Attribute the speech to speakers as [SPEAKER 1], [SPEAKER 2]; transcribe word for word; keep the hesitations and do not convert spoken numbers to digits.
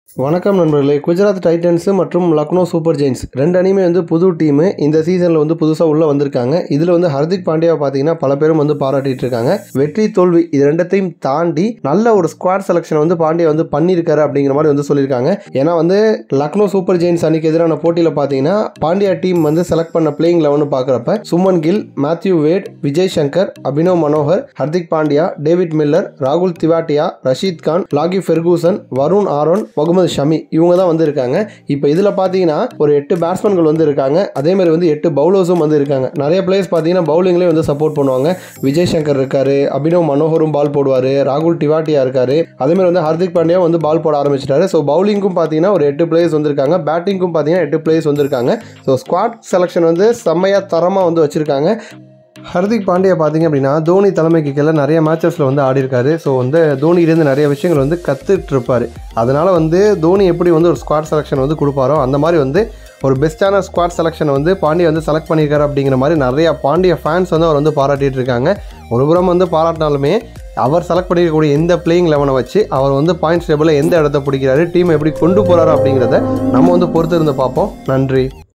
[SPEAKER 1] வணக்கம் நண்பர்களே. குஜராத் டைட்டன்ஸ் மற்றும் லக்னோ சூப்பர் ஜெயின்ஸ் ரெண்டு அணியுமே வந்து புது டீமு இந்த சீசனில் வந்து புதுசாக உள்ளே வந்திருக்காங்க. இதில் வந்து ஹர்திக் பாண்டியா பார்த்தீங்கன்னா பல பேரும் வந்து பாராட்டிட்டு இருக்காங்க. வெற்றி தோல்வி இது ரெண்டத்தையும் தாண்டி நல்ல ஒரு ஸ்குவாட் செலெக்ஷன் வந்து பாண்டியா வந்து பண்ணியிருக்காரு அப்படிங்கிற மாதிரி வந்து சொல்லியிருக்காங்க. ஏன்னா வந்து லக்னோ சூப்பர் ஜெயின்ஸ் அணிக்கு எதிரான போட்டியில் பார்த்தீங்கன்னா பாண்டியா டீம் வந்து செலக்ட் பண்ண பிளேயிங் லெவன் பார்க்குறப்ப Shubman Gill, Matthew Wade, Vijay Shankar, Abhinav Manohar, Hardik Pandya, David Miller, ராகுல் திவாட்டியா, ரஷீத் கான், லாகி ஃபெர்கூசன், வருண் ஆரோன், முகமது ஷமி இவங்க தான் வந்து இருக்காங்க. இப்போ இதில் பார்த்தீங்கன்னா ஒரு எட்டு பேட்ஸ்மேன்கள் வந்து இருக்காங்க. அதே மாதிரி வந்து எட்டு பவுலர்ஸும் வந்து இருக்காங்க. நிறைய பிளேயர்ஸ் பார்த்தீங்கன்னா பவுலிங்லேயே வந்து சப்போர்ட் பண்ணுவாங்க. விஜய் சங்கர் இருக்காரு, அபினவ் மனோகரும் பால் போடுவார், ராகுல் திவாட்டியா இருக்காரு, அதே மாதிரி வந்து ஹர்திக் பாண்டியா வந்து பால் போட ஆரம்பிச்சிட்டாரு. ஸோ பவுலிங்கும் பார்த்தீங்கன்னா ஒரு எட்டு பிளேயர்ஸ் வந்திருக்காங்க, பேட்டிங்கும் பார்த்தீங்கன்னா எட்டு பிளேயர்ஸ் வந்திருக்காங்க. ஸோ ஸ்குவாட் செலெக்ஷன் வந்து செம்மையாக தரமாக வந்து வச்சிருக்காங்க. ஹர்திக் பாண்டியா பார்த்தீங்க அப்படின்னா தோனி தலைமைக்கு கீழே நிறைய மேட்சஸில் வந்து ஆடி இருக்காரு. ஸோ வந்து தோனியிலேருந்து நிறைய விஷயங்கள் வந்து கற்றுட்டு இருப்பார். அதனால் வந்து தோனி எப்படி வந்து ஒரு ஸ்குவாட் செலெக்ஷன் வந்து கொடுப்பாரோ அந்த மாதிரி வந்து ஒரு பெஸ்ட்டான ஸ்குவாட் செலெக்ஷன் வந்து பாண்டியா வந்து செலக்ட் பண்ணியிருக்காரு அப்படிங்கிற மாதிரி நிறைய பாண்டியா ஃபேன்ஸ் வந்து அவர் வந்து பாராட்டிகிட்டு இருக்காங்க. ஒரு புறம் வந்து பாராட்டினாலுமே அவர் செலக்ட் பண்ணியிருக்கக்கூடிய எந்த பிளேயிங் லெவனை வச்சு அவர் வந்து பாயிண்ட்ஸ் டேபிளில் எந்த இடத்த பிடிக்கிறாரு, டீம் எப்படி கொண்டு போகிறாரு அப்படிங்கிறத நம்ம வந்து பொறுத்து இருந்து பார்ப்போம். நன்றி.